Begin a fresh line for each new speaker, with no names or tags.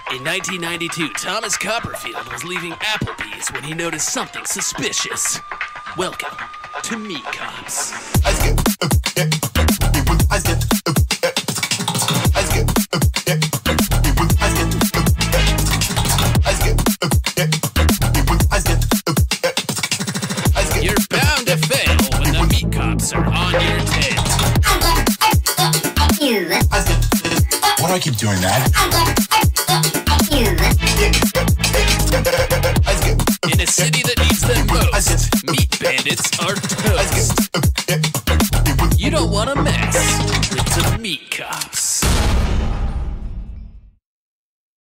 In 1992, Thomas Copperfield was leaving Applebee's when he noticed something suspicious. Welcome to Meat Cops. You're bound to fail when the Meat Cops are on your tail.
Why do I keep doing that?
In a city that needs them most, meat bandits are toast.